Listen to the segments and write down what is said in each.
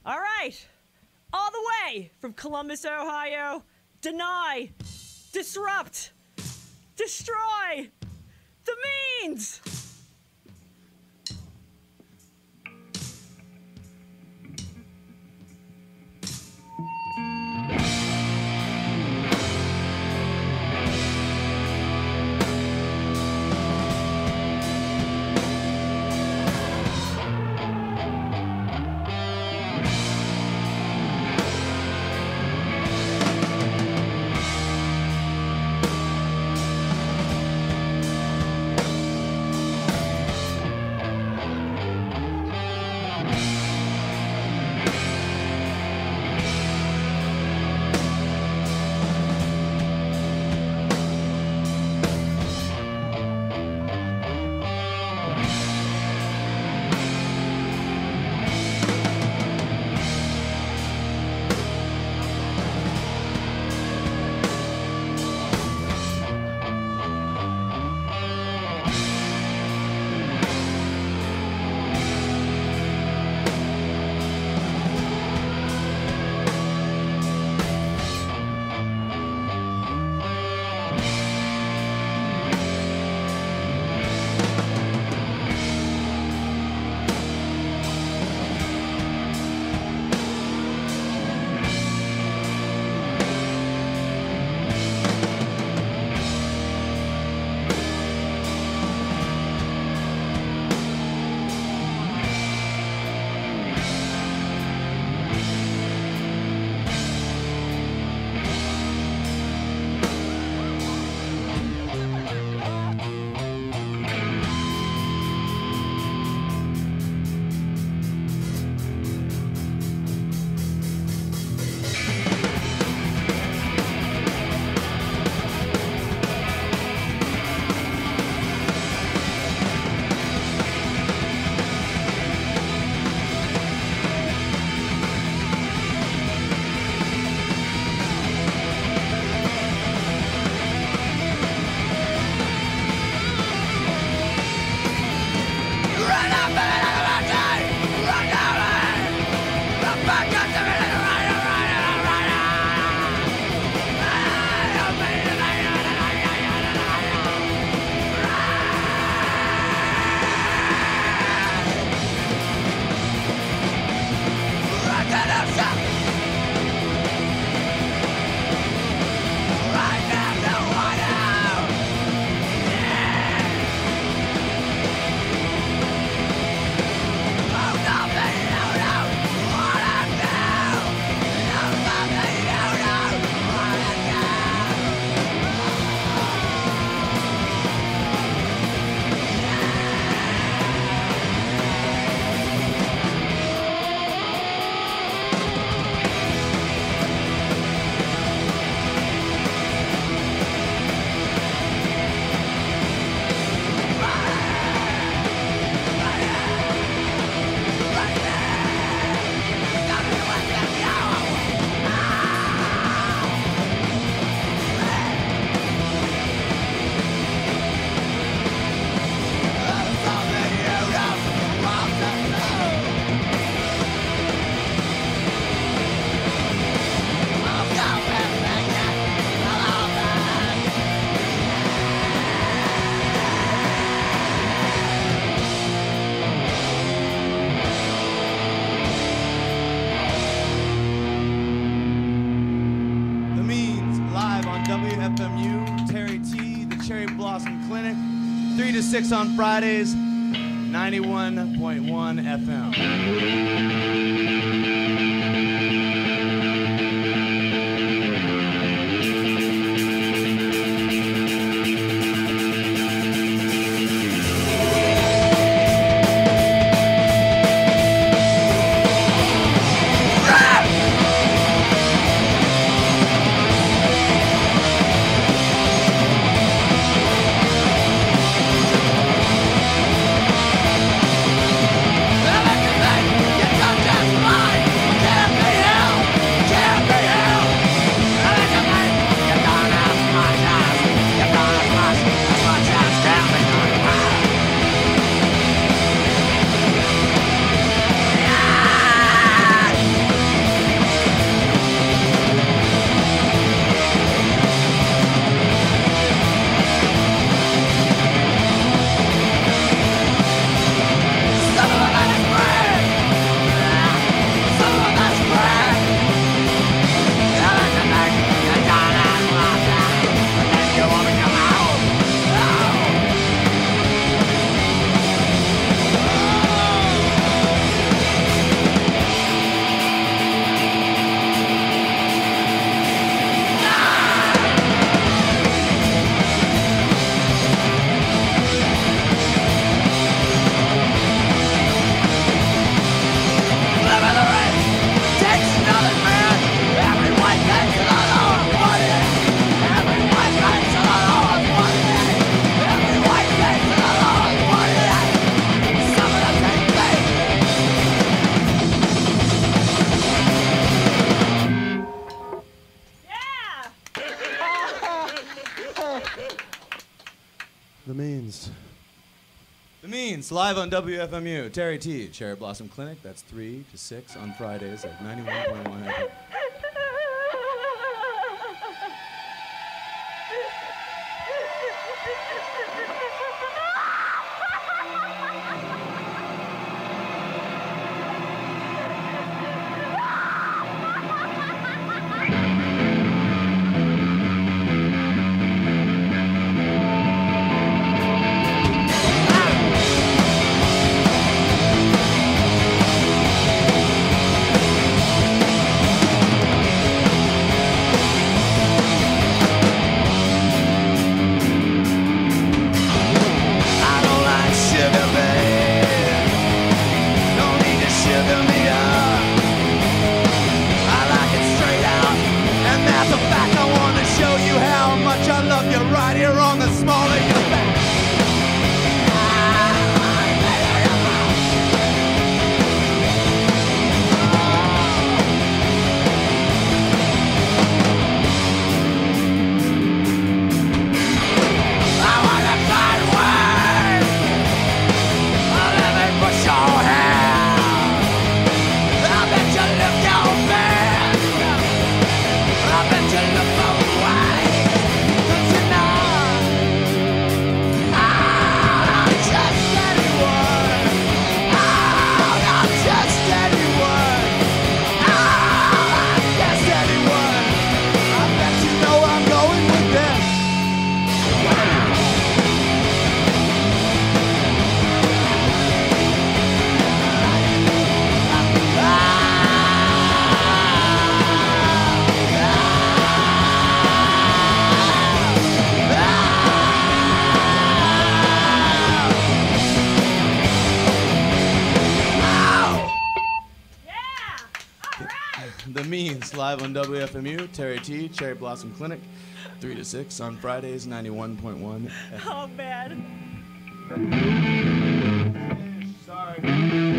All right. All the way from Columbus, Ohio. Deny. Disrupt. Destroy. The Means. WFMU, Terry T, the Cherry Blossom Clinic, 3 to 6 on Fridays, 91.1 FM. Get Means, live on WFMU. Terry T, Cherry Blossom Clinic. That's 3 to 6 on Fridays at 91.1 FM. The Means, live on WFMU. Terry T, Cherry Blossom Clinic, 3 to 6 on Fridays, 91.1. Oh, man. Sorry.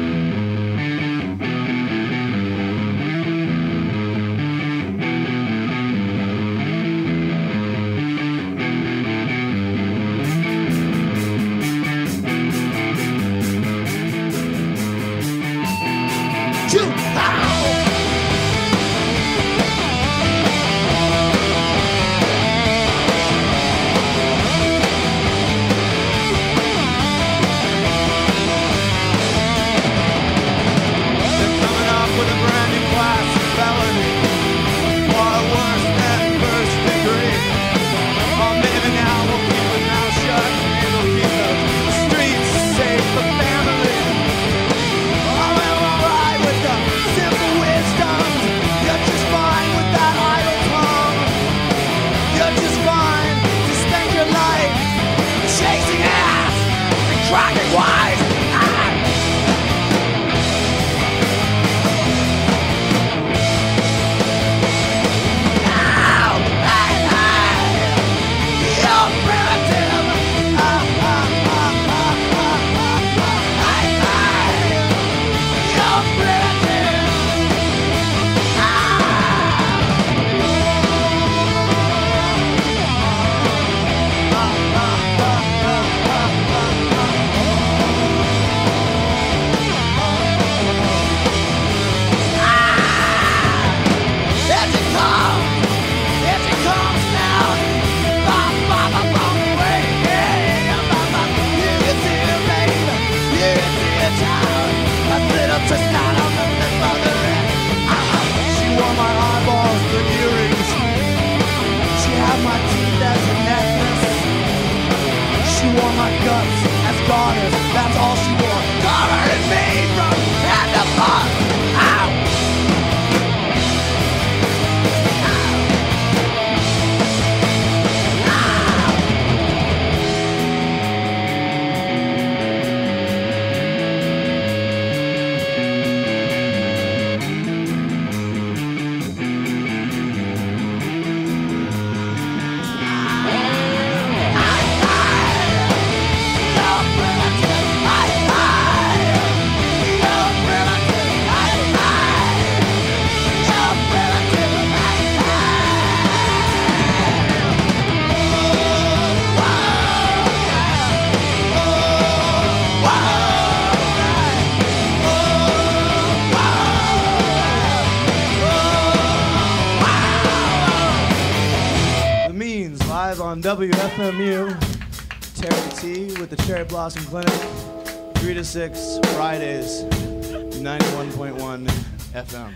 WFMU. Terry T with the Cherry Blossom Clinic. 3 to 6 Fridays. 91.1 FM.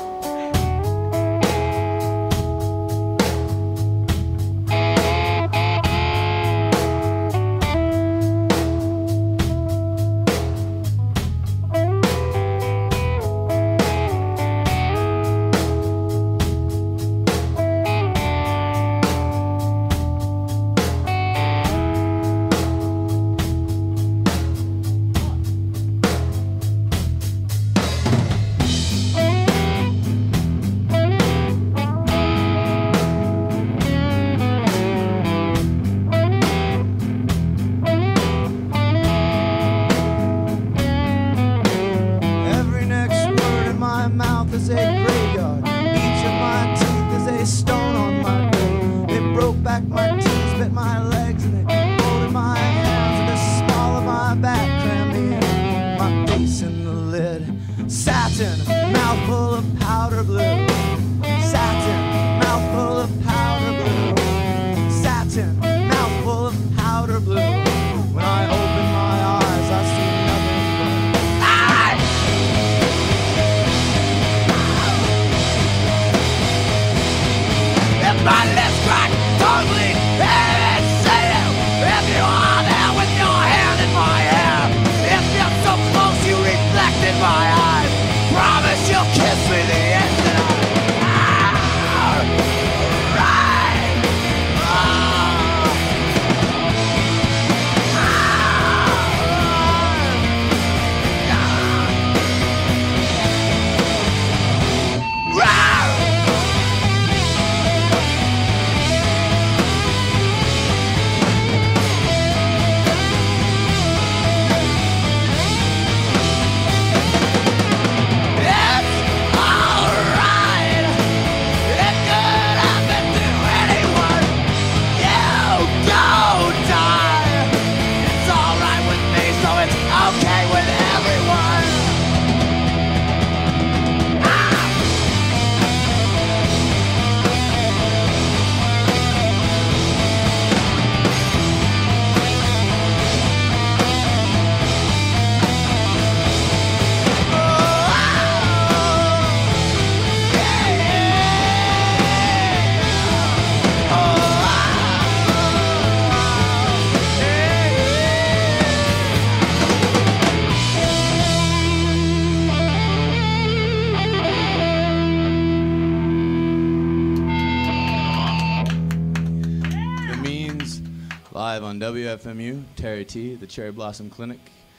WFMU, Terry T, the Cherry Blossom Clinic,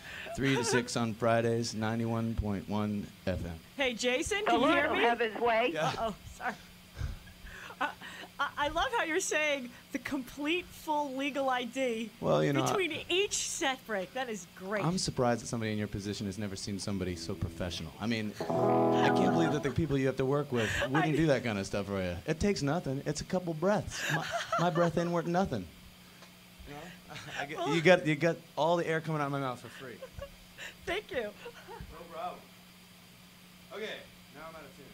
3 to 6 on Fridays, 91.1 FM. Hey, Jason, can you hear me? Have his way. Yeah. Uh-oh, sorry. I love how you're saying the complete full legal ID Well, you know, between each set break. That is great. I'm surprised that somebody in your position has never seen somebody so professional. I mean, I can't believe that the people you have to work with wouldn't do that kind of stuff for you. It takes nothing. It's a couple breaths. My breath ain't worth nothing. You know? You got all the air coming out of my mouth for free. Thank you. No problem. Okay, now I'm out of tune.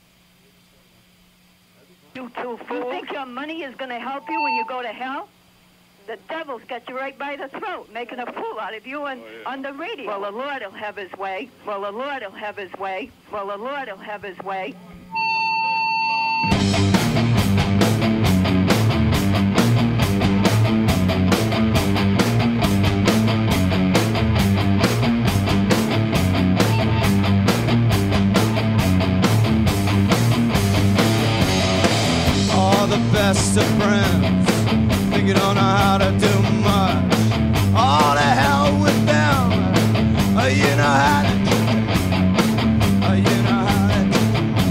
You two fools. You think your money is going to help you when you go to hell? The devil's got you right by the throat, making a fool out of you on the radio. Well, the Lord will have his way. Well, the Lord will have his way. Well, the Lord will have his way. Best of friends, think you don't know how to do much. All to hell with them. You know how to do it. You know how to do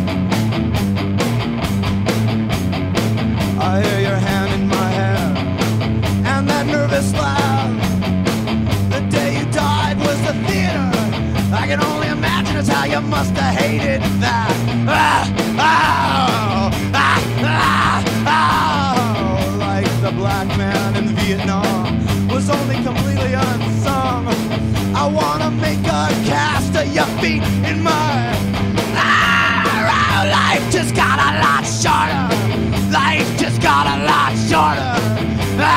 it. I hear your hand in my hair and that nervous laugh. The day you died was the theater. I can only imagine it's how you must have hated that. Like the black man in Vietnam was only completely unsung. I wanna make a cast of your feet in mine. Life just got a lot shorter. Life just got a lot shorter.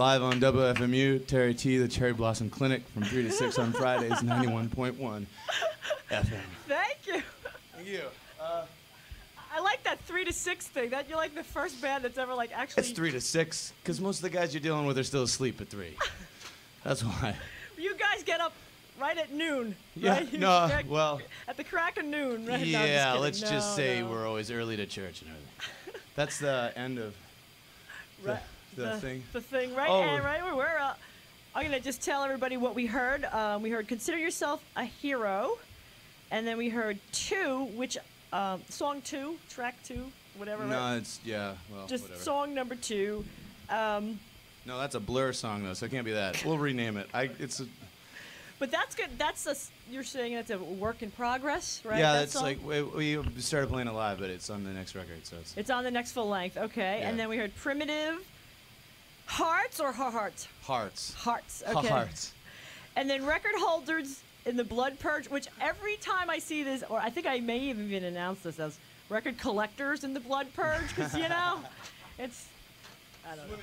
Live on WFMU, Terry T, the Cherry Blossom Clinic, from 3 to 6 on Fridays, 91.1 FM. Thank you. Thank you. I like that 3 to 6 thing. That you're like the first band that's ever like actually. It's 3 to 6, because most of the guys you're dealing with are still asleep at 3. That's why. You guys get up right at noon. Yeah, right? no, well. At the crack of noon, right? Yeah, no, let's just say no. we're always early to church and everything. That's the end of the thing. The thing, right? Oh. And right, I'm gonna just tell everybody what we heard. We heard "Consider Yourself a Hero," and then we heard "2," which song 2, track 2, whatever. No, right? it's well, just whatever. song number 2. No, that's a Blur song though, so it can't be that. We'll rename it. But that's good. You're saying that's a work in progress, right? Yeah, that that's song? like we started playing it live, but it's on the next record, so It's on the next full length, okay. Yeah. And then we heard Primitive, Hearts or Hearts? Hearts. Hearts, okay. Hearts. And then Record Holders in the Blood Purge, which every time I see this, or I think I may even announce this as Record Collectors in the Blood Purge, because, you know, it's, I don't know.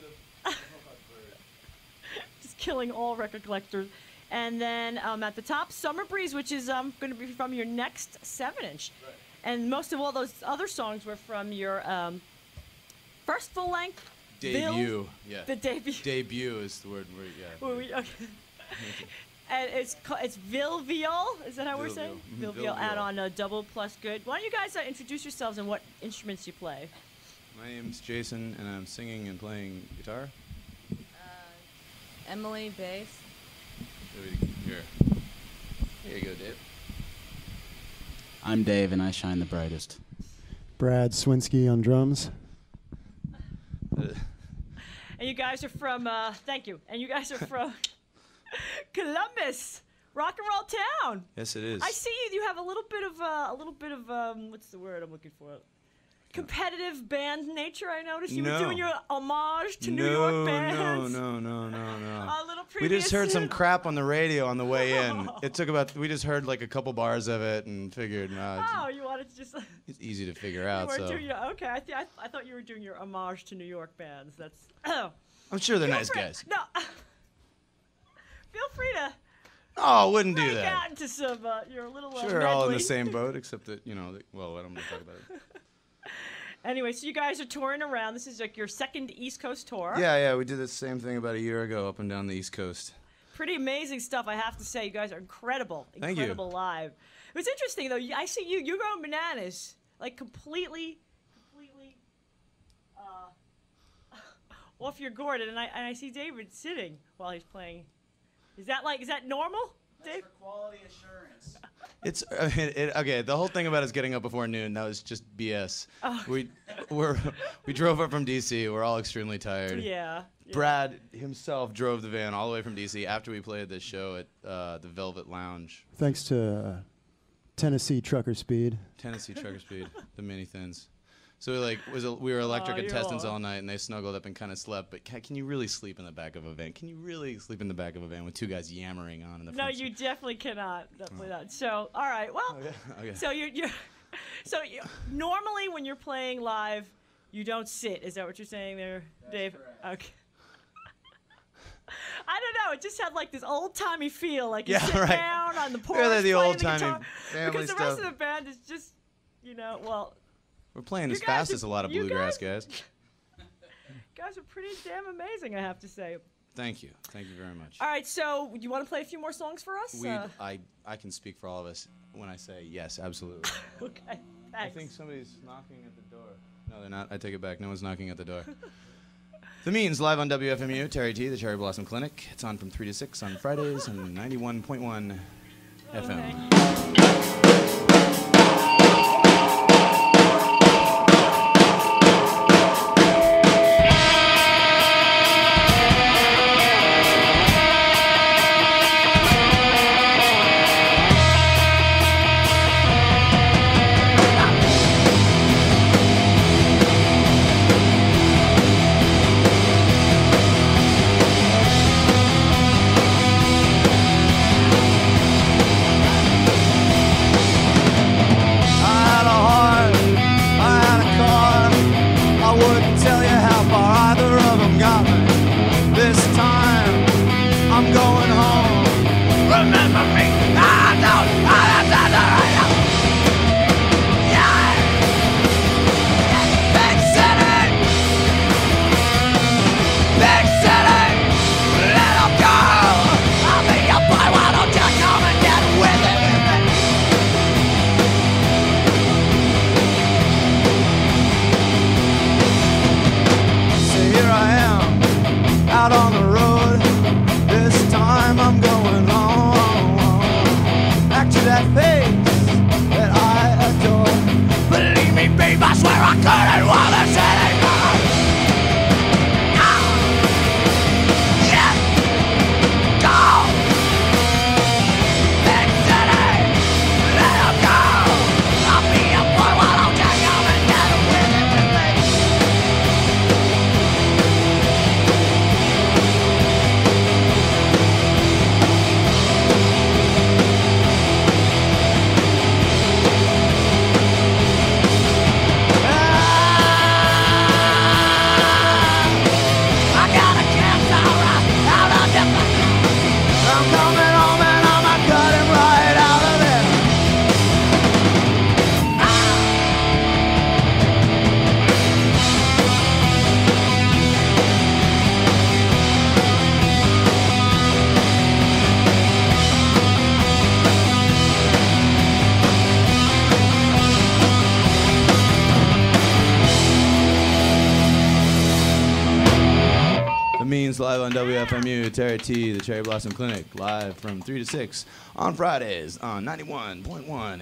Just killing all record collectors. And then at the top, Summer Breeze, which is going to be from your next 7-inch. Right. And most of all those other songs were from your first full-length debut. Yeah. The debut. Debut is the word. Okay. And it's Vil Viol. Is that how we're saying? Vil Viol. And on Double Plus Good. Why don't you guys introduce yourselves and what instruments you play? My name's Jason, and I'm singing and playing guitar. Emily, bass. Here you go, Dave. I'm Dave, and I shine the brightest. Brad Swinsky on drums. And you guys are from, thank you. And you guys are from Columbus, rock and roll town. Yes, it is. I see you have a little bit of, what's the word I'm looking for? Competitive band nature, I noticed. You were doing your homage to New York bands. No. A little We just heard some previous- crap on the radio on the way in. We just heard like a couple bars of it and figured, Oh, you wanted to just. it's easy to figure out. You weren't So doing okay, I thought you were doing your homage to New York bands. That's. I'm sure they're Feel nice free- guys. No. Feel free to Oh, wouldn't do break that. out into some. You're a little. Sure, all in the medley. same boat, except that well, I don't want to talk about it. Anyway, so you guys are touring around. This is like your second East Coast tour. Yeah, we did the same thing about a year ago, up and down the East Coast. Pretty amazing stuff, I have to say. You guys are incredible. Thank you. Incredible live. It was interesting though. I see you're going bananas, like completely off your gourd, and I see David sitting while he's playing. Is that normal, Dave? For quality assurance. It's okay. The whole thing about us getting up before noon, that was just BS. Oh. We drove up from DC. We're all extremely tired. Yeah. Brad himself drove the van all the way from DC after we played this show at the Velvet Lounge. Thanks to Tennessee Trucker Speed. Tennessee Trucker Speed, the mini thins. So we were electric you're contestants all- all night, and they snuggled up and kind of slept. But can you really sleep in the back of a van? Can you really sleep in the back of a van with two guys yammering on in the No, front you seat? definitely cannot. Definitely not. So, all right. Well, Okay. so you normally when you're playing live, you don't sit. Is that what you're saying there, Dave? correct. Okay. I don't know. It just had like this old-timey feel, like you Yeah, sit right. down on the porch Yeah, the playing old-timey guitar, family because the rest stuff. of the band is just, well, We're playing You as guys fast are- as a lot of you bluegrass guys. guys are pretty damn amazing, I have to say. Thank you very much. All right, so you want to play a few more songs for us? I can speak for all of us when I say yes, absolutely. Okay, thanks. I think somebody's knocking at the door. No, they're not. I take it back. No one's knocking at the door. The Means, live on WFMU, Terry T, the Cherry Blossom Clinic. It's on from 3 to 6 on Fridays and 91.1 FM. means live on WFMU, Terry T, the Cherry Blossom Clinic, live from 3 to 6 on Fridays on 91.1.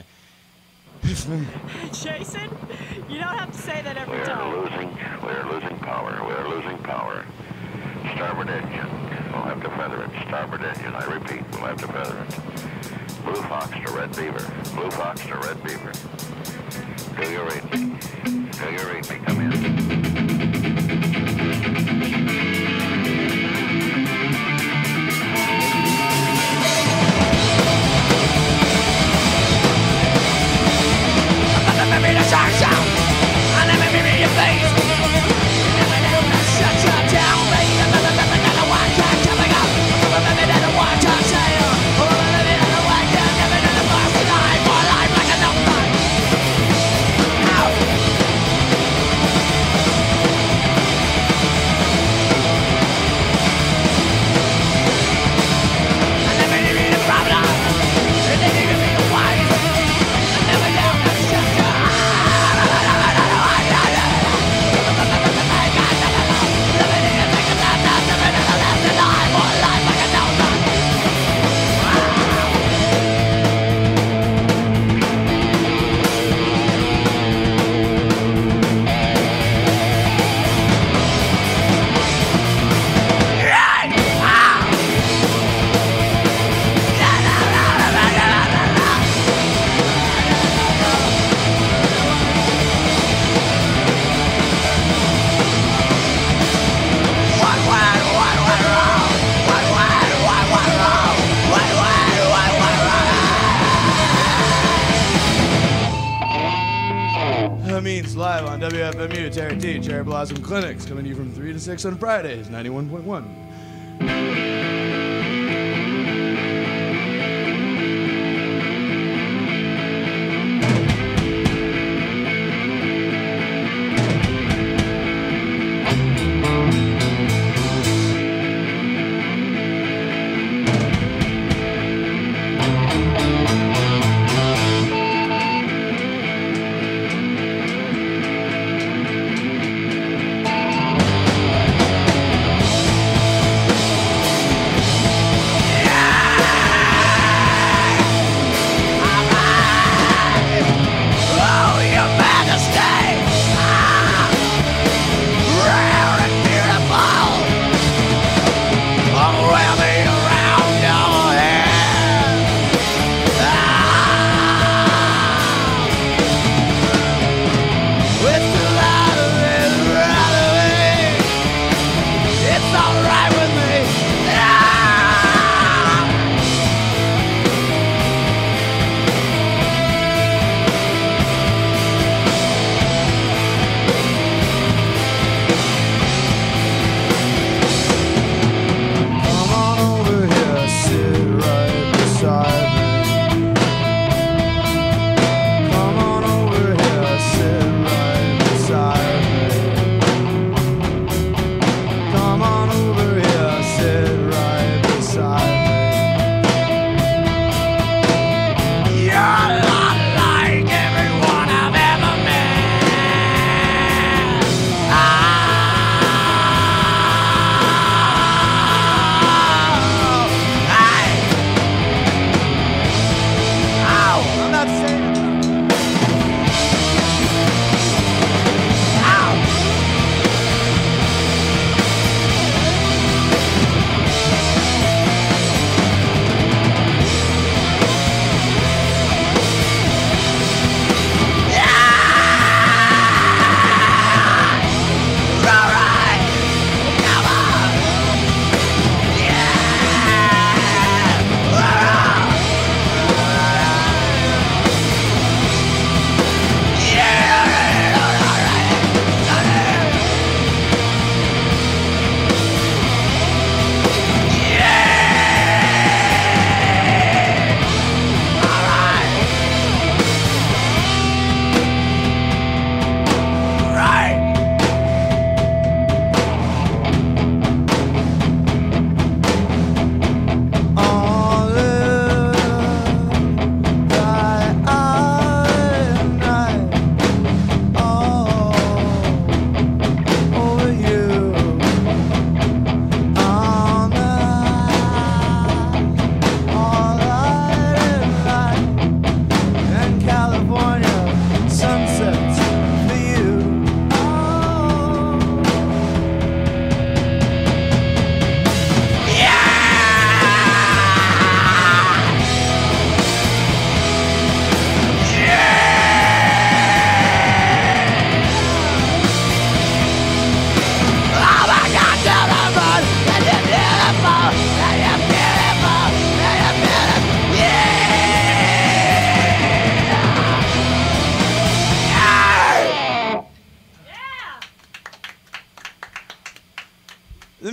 Jason, you don't have to say that every time. We're losing power. We're losing power. Starboard engine. We'll have to feather it. Starboard engine. I repeat, we'll have to feather it. Blue Fox to Red Beaver. Blue Fox to Red Beaver. Do you read me? Do you read me? Come in. Live on WFMU, Terry T, Cherry Blossom Clinics, coming to you from 3 to 6 on Fridays, 91.1.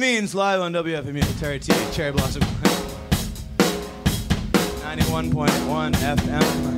Means live on WFMU. Terry T, Cherry Blossom. 91.1 FM.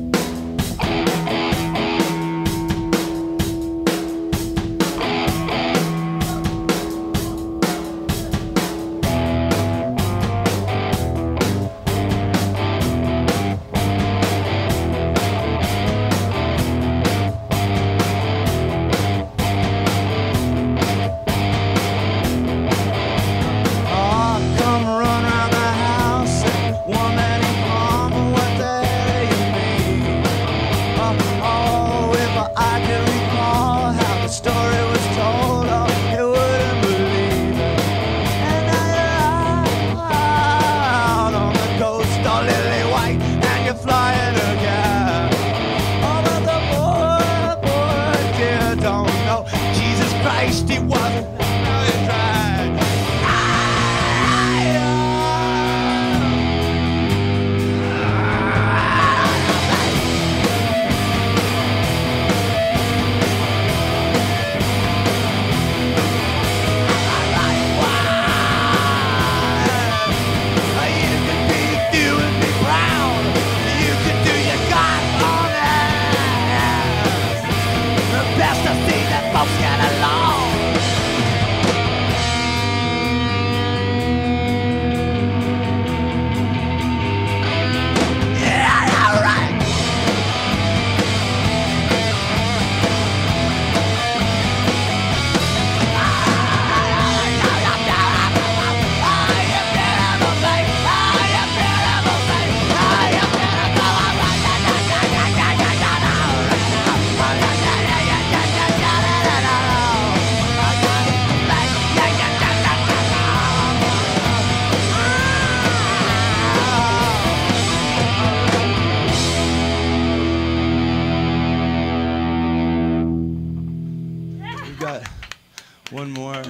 One more.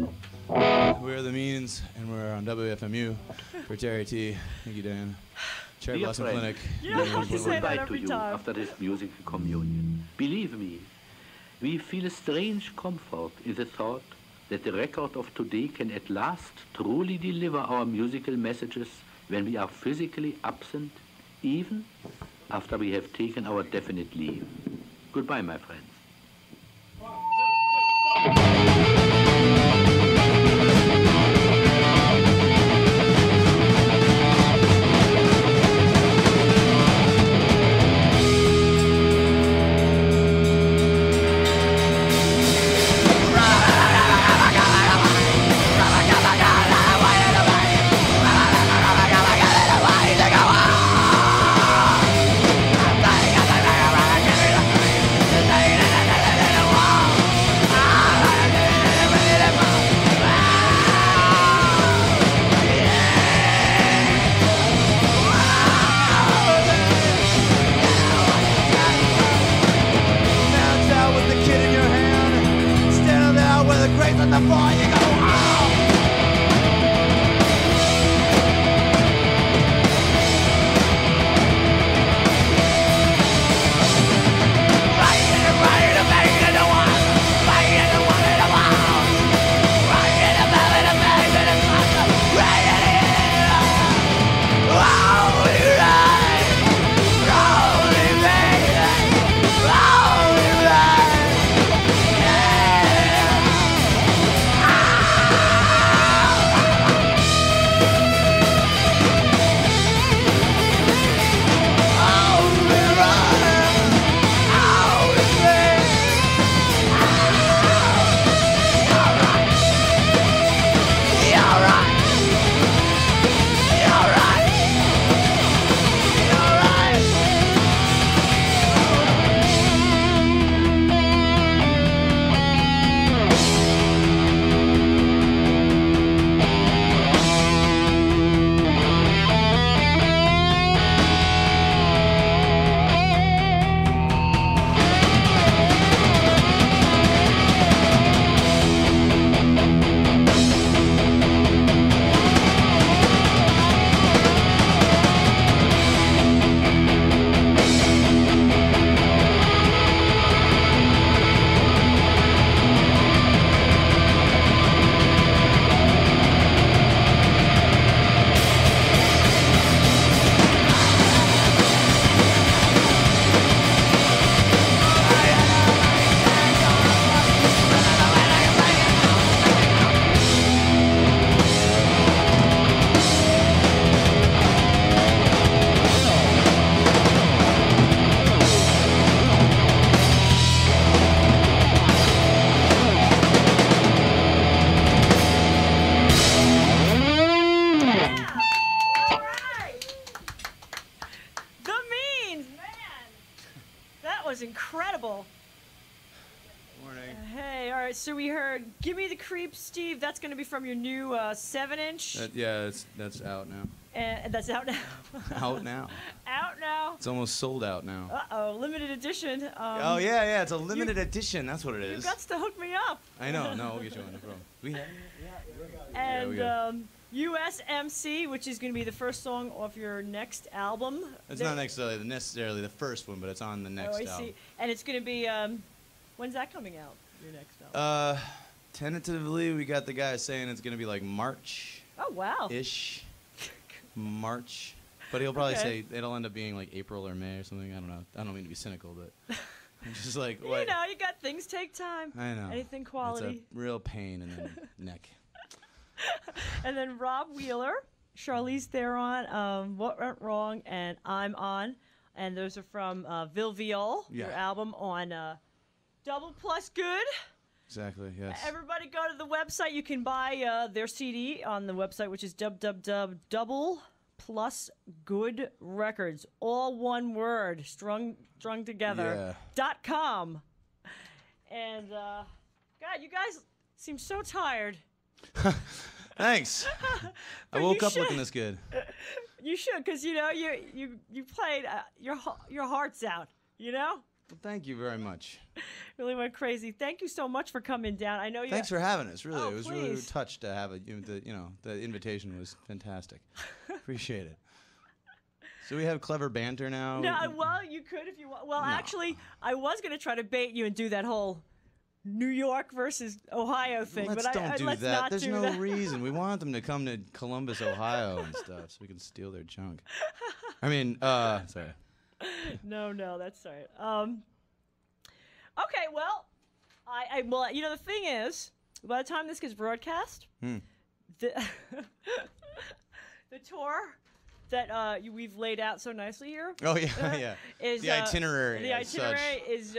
We're the Means, and we're on WFMU for Terry T. Thank you, Dan. Cherry Dear Blossom friend, Clinic. You don't have to say that goodbye to every you time. after this musical communion. Believe me, we feel a strange comfort in the thought that the record of today can at last truly deliver our musical messages when we are physically absent, even after we have taken our definite leave. Goodbye, my friends. right, so we heard "Give Me the Creep," Steve. That's going to be from your new 7-inch. Yeah, that's out now. And that's out now. Out now. Out now. It's almost sold out now. Uh-oh, limited edition. Oh, yeah, it's a limited edition. That's what it is. You got to hook me up. I know. No, we'll get you on the phone. We have And USMC, which is going to be the first song off your next album. It's not necessarily the first one, but it's on the next album. See. And it's going to be, when's that coming out, your next album? Tentatively, we got the guy saying it's going to be like March. Oh, wow. Ish. March. But he'll probably Okay. say it'll end up being like April or May or something. I don't know. I don't mean to be cynical, but I'm just like, what? You know, you got things take time. I know. Anything quality. It's a real pain in the neck. And then Rob Wheeler, Charlize Theron, What Went Wrong, and I'm On. And those are from Vil Viol, your album on Double Plus Good. Exactly, yes. Everybody go to the website. You can buy their CD on the website, which is www.doubleplusgood records. All one word, strung together. .com. And, God, you guys seem so tired. Thanks. I woke up looking this good. You should, because, you know, you played your heart's out, you know? Well, thank you very much. Really went crazy. Thank you so much for coming down. I know you. Thanks for having us. Really, Oh, it was really please. touched to have the invitation was fantastic. Appreciate it. So we have clever banter now. No, well, you could if you want. Well, No. actually, I was going to try to bait you and do that whole New York versus Ohio thing, Let's but don't do let's that. not There's do no that. reason. We want them to come to Columbus, Ohio, and stuff, so we can steal their junk. I mean, sorry. No, that's all right. Okay, well, well, you know, the thing is, by the time this gets broadcast, the the tour that we've laid out so nicely here. Oh yeah, yeah. Is the itinerary. The as such. itinerary is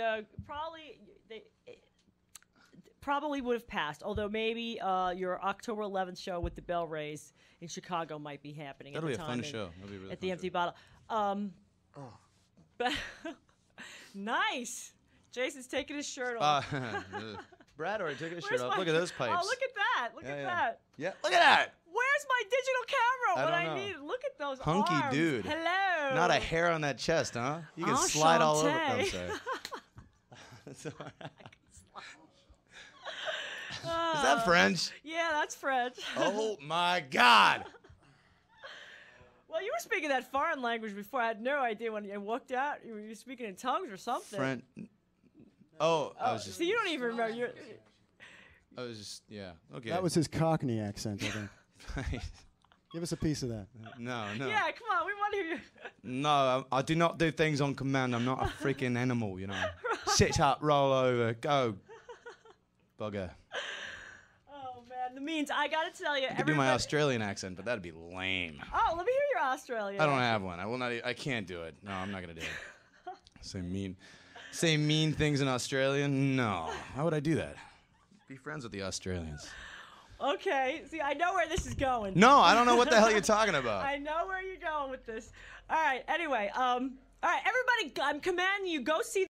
probably would have passed. Although maybe your October 11th show with the Bell Rays in Chicago might be happening. That'll at be the a time fun show. That'll be a really at fun the Empty show. Bottle. But nice. Jason's taking his shirt off. Brad already took his Where's shirt off. my- Look at those pipes. Oh, look at that! Look at that! Yeah, look at that. Where's my digital camera? I What don't I know. need? Look at those Hunky arms. dude. Hello. Not a hair on that chest, huh? You can slide all over. Enchanté. I'm sorry. That's all right. Is that French? Yeah, that's French. Oh my God! Well, you were speaking that foreign language before. I had no idea when you walked out. You were speaking in tongues or something. French. Oh, I was just. So you don't even remember. I was just. Yeah. Okay. That was his Cockney accent, I think. Right. Give us a piece of that. No. Yeah, come on. We want to hear you. No, I do not do things on command. I'm not a freaking animal, you know. Sit up, roll over, go. Bugger. Oh, man. The means, I got to tell you. I could do my Australian accent, but that'd be lame. Oh, let me hear your Australian. I don't have one. I will not. I can't do it. No, I'm not gonna do it. Say mean things in Australian. No. How would I do that? Be friends with the Australians. Okay. See, I know where this is going. No, I don't know what the hell you're talking about. I know where you're going with this. All right. Anyway, all right, everybody, I'm commanding you, go see